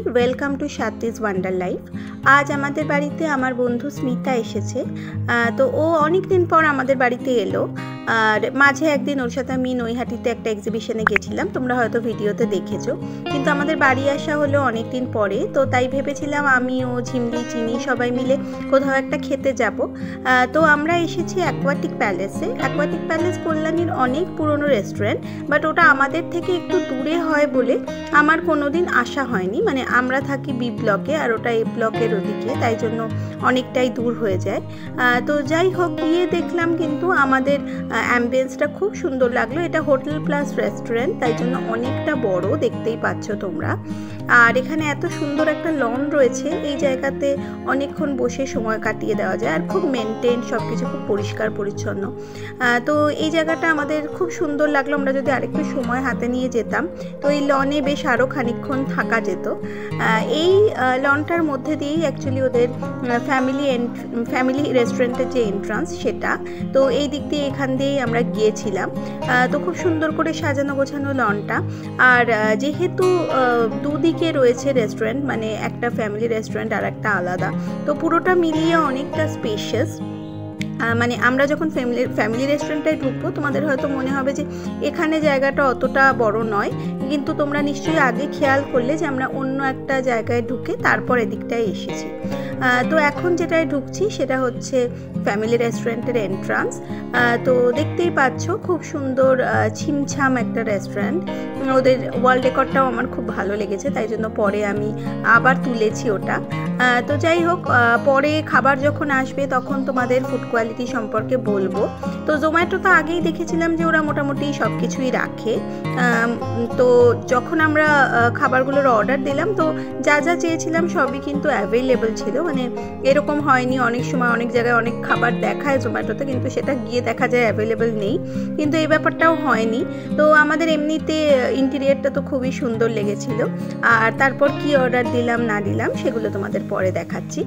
Welcome to Sathi's wonder life. আজ আমাদের বাড়িতে আমার বন্ধু স্মিতা এসেছে। তো ও অনেক দিন পর আমাদের বাড়িতে এলো। আর মাঝে একদিন ওর সাথে আমি নৈহাটিতে একটা এক্সিবিশনে গেছিলাম, তোমরা হয়তো ভিডিওতে দেখেছো। কিন্তু আমাদের বাড়ি আসা হলো অনেক দিন পরে, তো তাই ভেবেছিলাম আমি ও ঝিমলি চিনি সবাই মিলে কোথাও একটা খেতে যাব। তো আমরা এসেছি অ্যাকোয়াটিক প্যালেসে। অ্যাকোয়াটিক প্যালেস কল্যাণীর অনেক পুরনো রেস্টুরেন্ট, বাট ওটা আমাদের থেকে একটু দূরে হয় বলে আমার কোনোদিন আসা হয়নি। মানে আমরা থাকি বি ব্লকে আর ওটা এ ব্লকের ওদিকে, তাই জন্য অনেকটাই দূর হয়ে যায়। তো যাই হোক, গিয়ে দেখলাম কিন্তু আমাদের অ্যাম্বিয়েন্সটা খুব সুন্দর লাগলো। এটা হোটেল প্লাস রেস্টুরেন্ট, তাই জন্য অনেকটা বড়, দেখতেই পাচ্ছ তোমরা। আর এখানে এত সুন্দর একটা লন রয়েছে, এই জায়গাতে অনেকক্ষণ বসে সময় কাটিয়ে দেওয়া যায়। আর খুব মেনটেন, সব কিছু খুব পরিষ্কার পরিচ্ছন্ন। তো এই জায়গাটা আমাদের খুব সুন্দর লাগলো। আমরা যদি আরেকটু সময় হাতে নিয়ে যেতাম তো এই লনে বেশ আরও খানিকক্ষণ থাকা যেত। এই লনটার মধ্যে দিয়েই অ্যাকচুয়ালি ওদের ফ্যামিলি রেস্টুরেন্টের যে এন্ট্রান্স সেটা। তো এই দিক দিয়ে এখান দিয়েই আমরা গিয়েছিলাম। তো খুব সুন্দর করে সাজানো গোছানো লনটা। আর যেহেতু দুদিকে রয়েছে রেস্টুরেন্ট, মানে একটা ফ্যামিলি রেস্টুরেন্ট আর একটা আলাদা, তো পুরোটা মিলিয়ে অনেকটা স্পেশিয়াস। মানে আমরা যখন ফ্যামিলি রেস্টুরেন্টে ঢুকবো তোমাদের হয়তো মনে হবে যে এখানে জায়গাটা অতটা বড় নয়, কিন্তু তোমরা নিশ্চয়ই আগে খেয়াল করলে যে আমরা অন্য একটা জায়গায় ঢুকে তারপর এদিকটায় এসেছি। তো এখন যেটায় ঢুকছি সেটা হচ্ছে ফ্যামিলি রেস্টুরেন্টের এন্ট্রান্স। তো দেখতেই পাচ্ছ খুব সুন্দর ছিমছাম একটা রেস্টুরেন্ট। ওদের ওয়াল ডেকরটাও আমার খুব ভালো লেগেছে, তাই জন্য পরে আমি আবার তুলেছি ওটা। তো যাই হোক, পরে খাবার যখন আসবে তখন তোমাদের ফুড কোয়ালিটি সম্পর্কে বলবো। তো জোম্যাটো তো আগেই দেখেছিলাম যে ওরা মোটামুটি সব কিছুই রাখে। তো যখন আমরা খাবারগুলোর অর্ডার দিলাম তো যা যা চেয়েছিলাম সবই কিন্তু অ্যাভেলেবল ছিল। মানে এরকম হয়নি, অনেক সময় অনেক জায়গায় অনেক খাবার দেখায় জোম্যাটোতে কিন্তু সেটা গিয়ে দেখা যায় অ্যাভেলেবল নেই, কিন্তু এই ব্যাপারটাও হয়নি। তো আমাদের এমনিতে ইন্টেরিয়রটা তো খুবই সুন্দর লেগেছিল। আর তারপর কি অর্ডার দিলাম না দিলাম সেগুলো তোমাদের পরে দেখাচ্ছি।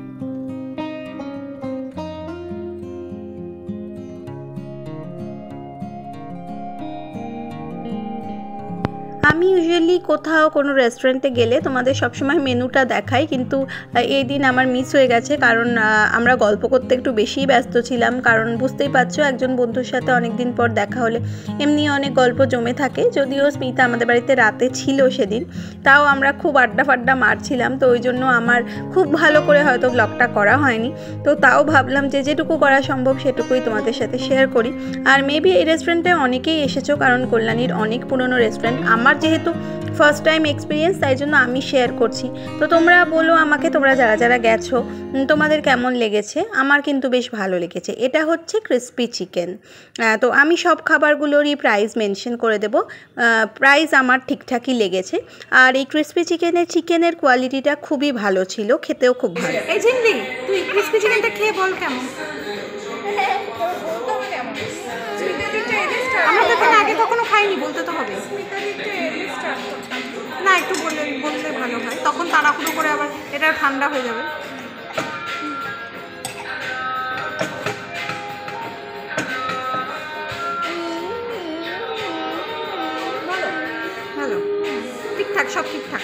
আমি ইউজুয়ালি কোথাও কোনো রেস্টুরেন্টে গেলে তোমাদের সবসময় মেনুটা দেখাই, কিন্তু এই দিন আমার মিস হয়ে গেছে, কারণ আমরা গল্প করতে একটু বেশিই ব্যস্ত ছিলাম। কারণ বুঝতেই পারছো, একজন বন্ধুর সাথে অনেক দিন পর দেখা হলে এমনি অনেক গল্প জমে থাকে। যদিও স্মিতা আমাদের বাড়িতে রাতে ছিল সেদিন, তাও আমরা খুব আড্ডা ফাড্ডা মারছিলাম। তো ওই জন্য আমার খুব ভালো করে হয়তো ব্লগটা করা হয়নি। তো তাও ভাবলাম যে যেটুকু করা সম্ভব সেটুকুই তোমাদের সাথে শেয়ার করি। আর মেবি এই রেস্টুরেন্টে অনেকেই এসেছো, কারণ কল্যাণীর অনেক পুরনো রেস্টুরেন্ট। আমার যেহেতু ফার্স্ট টাইম এক্সপিরিয়েন্স, তাই জন্য আমি শেয়ার করছি। তো তোমরা বলো আমাকে, তোমরা যারা যারা গেছো তোমাদের কেমন লেগেছে। আমার কিন্তু বেশ ভালো লেগেছে। এটা হচ্ছে ক্রিসপি চিকেন। তো আমি সব খাবারগুলোরই প্রাইস মেনশন করে দেব। প্রাইস আমার ঠিকঠাকই লেগেছে। আর এই ক্রিসপি চিকেনের কোয়ালিটিটা খুবই ভালো ছিল, খেতেও খুব ভালো। এই ঝিমলি, তুই ক্রিসপি চিকেনটা খেয়ে বল কেমন। আমরা তো এখানে আগে কখনো খাইনি, বলতে তো হবে না, একটু বললে ভালো হয়, তখন তাড়াহুড়ো করে আবার এটা ঠান্ডা হয়ে যাবে। ভালো, ঠিকঠাক, সব ঠিকঠাক।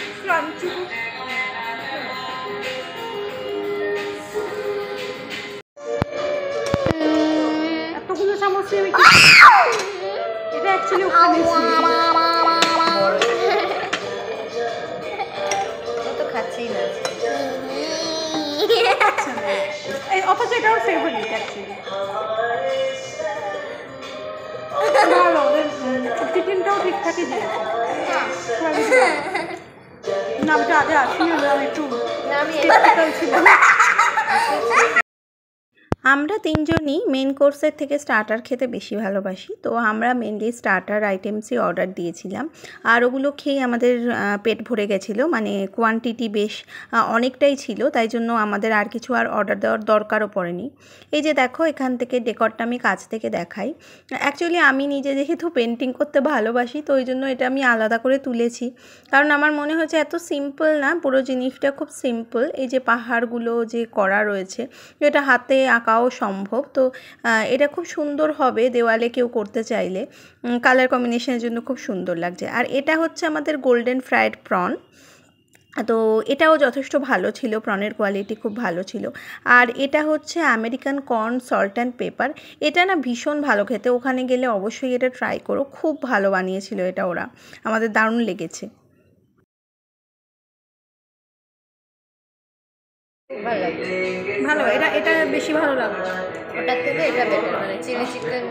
এতগুলো চামচ আমি এটা অ্যাকচুয়ালি ওখানে তো খাচ্ছি না, অথচ এটা ওর ফেভারিট অ্যাকচুয়ালি। ভালো, চিকেনটাও ঠিকঠাকই দিয়েছে। নামটা আগে আসিনি, একটু ছিলাম। আমরা তিনজনই মেন কোর্সের থেকে স্টার্টার খেতে বেশি ভালোবাসি, তো আমরা মেনলি স্টার্টার আইটেমসই অর্ডার দিয়েছিলাম। আর ওগুলো খেয়ে আমাদের পেট ভরে গেছিলো, মানে কোয়ান্টিটি বেশ অনেকটাই ছিল, তাই জন্য আমাদের আর কিছু আর অর্ডার দেওয়ার দরকারও পড়েনি। এই যে দেখো, এখান থেকে ডেকরটা আমি কাছ থেকে দেখাই। অ্যাকচুয়ালি আমি নিজে যেহেতু পেন্টিং করতে ভালোবাসি, তো ওই জন্য এটা আমি আলাদা করে তুলেছি, কারণ আমার মনে হচ্ছে এত সিম্পল না, পুরো জিনিসটা খুব সিম্পল। এই যে পাহাড়গুলো যে করা রয়েছে, এটা হাতে আঁকাও সম্ভব। তো এটা খুব সুন্দর হবে দেওয়ালে কেউ করতে চাইলে, কালার কম্বিনেশনের জন্য খুব সুন্দর লাগছে। আর এটা হচ্ছে আমাদের গোল্ডেন ফ্রাইড প্রন। তো এটাও যথেষ্ট ভালো ছিল, প্রনের কোয়ালিটি খুব ভালো ছিল। আর এটা হচ্ছে American corn salt and pepper. এটা না ভীষণ ভালো খেতে, ওখানে গেলে অবশ্যই এটা ট্রাই করো, খুব ভালো বানিয়েছিল এটা ওরা, আমাদের দারুণ লেগেছে। ভালো, এটা এটা বেশি ভালো লাগলো ওটার থেকে, এটা বেটার। মানে চিলি চিকেন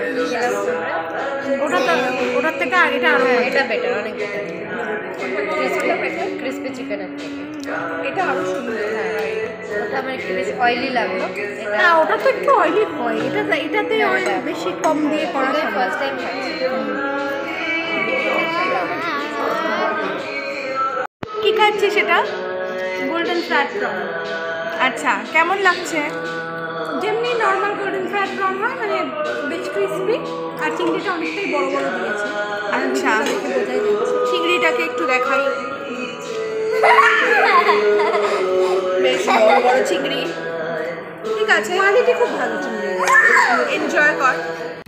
ওটার থেকে এটা আরো এটা বেটার, অনেক বেটার, ক্রিসপি চিকেনের থেকে এটা আরো সুন্দর। হ্যাঁ, ওটা আমার একটু বেশি অয়েলি লাগলো। হ্যাঁ, ওটা তো একটু অয়েলি হয়, এটাতে অয়েল বেশি কম দিয়ে করা যায়। ফার্স্ট টাইম কি খাচ্ছি সেটা গোল্ডেন ফ্ল্যাট প্রন। আচ্ছা, কেমন লাগছে? যেমনি নর্মাল গোল্ডেন ফ্ল্যাট প্রন হয়, মানে বেশ ক্রিসপি, আর চিংড়িটা অনেকটাই বড় বড় দিয়েছে। আচ্ছা, বোঝাই যাচ্ছে। চিংড়িটাকে একটু দেখাই, বেশ বড় বড় চিংড়ি। ঠিক আছে, কোয়ালিটি খুব ভালো চিংড়ি, এনজয় কর।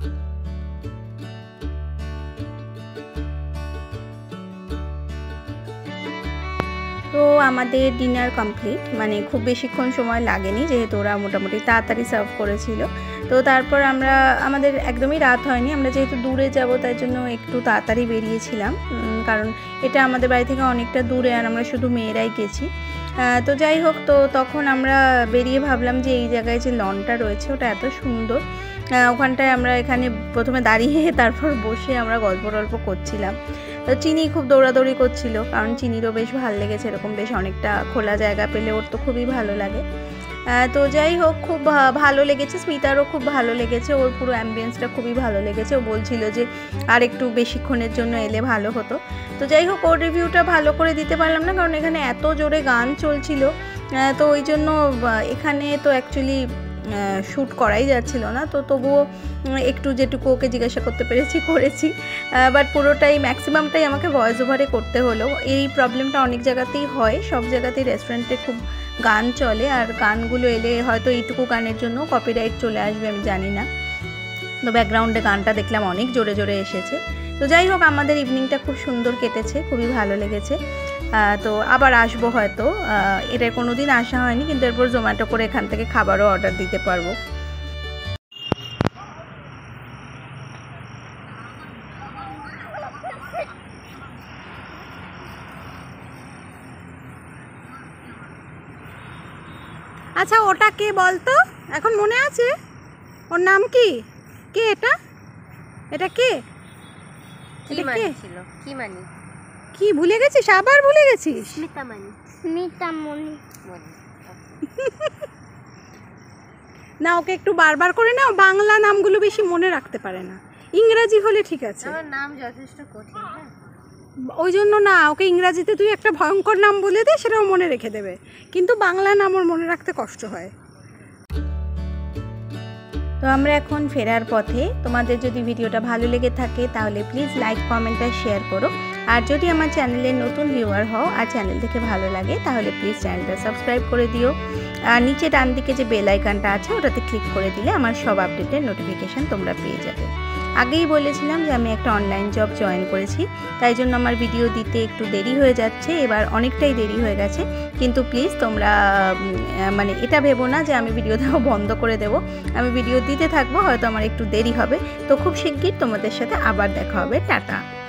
তো আমাদের ডিনার কমপ্লিট, মানে খুব বেশিক্ষণ সময় লাগেনি, যেহেতু ওরা মোটামুটি তাড়াতাড়ি সার্ভ করেছিল। তো তারপর আমাদের একদমই রাত হয়নি, আমরা যেহেতু দূরে যাব তাই জন্য একটু তাড়াতাড়ি বেরিয়েছিলাম, কারণ এটা আমাদের বাড়ি থেকে অনেকটা দূরে, আর আমরা শুধু মেয়েরাই গেছি। তো যাই হোক, তো তখন আমরা বেরিয়ে ভাবলাম যে এই জায়গায় যে লনটা রয়েছে ওটা এত সুন্দর, ওখানটায় আমরা এখানে প্রথমে দাঁড়িয়ে তারপর বসে আমরা গল্প টল্প করছিলাম। তো চিনি খুব দৌড়াদৌড়ি করছিল, কারণ চিনিরও বেশ ভালো লেগেছে, এরকম বেশ অনেকটা খোলা জায়গা পেলে ওর তো খুবই ভালো লাগে। তো যাই হোক, খুব ভালো লেগেছে, স্মিতারও খুব ভালো লেগেছে, ওর পুরো অ্যাম্বিয়েন্সটা খুবই ভালো লেগেছে। ও বলছিল যে আর একটু বেশিক্ষণের জন্য এলে ভালো হতো। তো যাই হোক, ওর রিভিউটা ভালো করে দিতে পারলাম না, কারণ এখানে এত জোরে গান চলছিল, তো ওই জন্য এখানে তো অ্যাকচুয়ালি শ্যুট করাই যাচ্ছিল না। তো তবুও একটু যেটুকু ওকে জিজ্ঞাসা করতে পেরেছি করেছি, বাট পুরোটাই ম্যাক্সিমামটাই আমাকে ভয়েস ওভারে করতে হলো। এই প্রবলেমটা অনেক জায়গাতেই হয়, সব জায়গাতেই রেস্টুরেন্টে খুব গান চলে, আর গানগুলো এলে হয়তো এইটুকু গানের জন্য কপিরাইট চলে আসবে, আমি জানি না। তো ব্যাকগ্রাউন্ডে গানটা দেখলাম অনেক জোরে জোরে এসেছে। তো যাই হোক, আমাদের ইভিনিংটা খুব সুন্দর কেটেছে, খুবই ভালো লেগেছে। তো আবার আসবো হয়তো, এটা কোনো দিন আসা হয়নি, কিন্তু এরপর জোম্যাটো করে এখান থেকে খাবারও অর্ডার দিতে পারবো। আচ্ছা, ওটা কে বলতো, এখন মনে আছে? ওর নাম কি? কে এটা? এটা কে? এটা কে ছিল? কি মানি? কি ভুলে গেছিস? আবার ভুলে গেছিস? স্মিতা মানি। স্মিতা মনি। না, ওকে একটু বারবার করে নাও, বাংলা নামগুলো বেশি মনে রাখতে পারে না, ইংরেজি হলে ঠিক আছে। আমার নাম যথেষ্ট কঠিন, ওই জন্য না, ওকে ইংরাজিতে তুই একটা ভয়ঙ্কর নাম বলে দে, সেটাও মনে রেখে দেবে, কিন্তু বাংলা নাম ওর মনে রাখতে কষ্ট হয়। তো আমরা এখন ফেরার পথে। তোমাদের যদি ভিডিওটা ভালো লেগে থাকে তাহলে প্লিজ লাইক, কমেন্ট আর শেয়ার করো। আর যদি আমার চ্যানেলের নতুন ভিউয়ার হও আর চ্যানেল দেখে ভালো লাগে তাহলে প্লিজ চ্যানেলটা সাবস্ক্রাইব করে দিও। আর নিচে ডান দিকে যে বেল আইকনটা আছে ওটাতে ক্লিক করে দিলে আমার সব আপডেটের নোটিফিকেশান তোমরা পেয়ে যাবে। আগেই বলেছিলাম যে আমি একটা অনলাইন জব জয়েন করেছি, তাই জন্য আমার ভিডিও দিতে একটু দেরি হয়ে যাচ্ছে, এবার অনেকটাই দেরি হয়ে গেছে। কিন্তু প্লিজ তোমরা মানে এটা ভেবো না যে আমি ভিডিও দেওয়া বন্ধ করে দেব, আমি ভিডিও দিতে থাকবো, হয়তো আমার একটু দেরি হবে। তো খুব শিগগির তোমাদের সাথে আবার দেখা হবে। টাটা।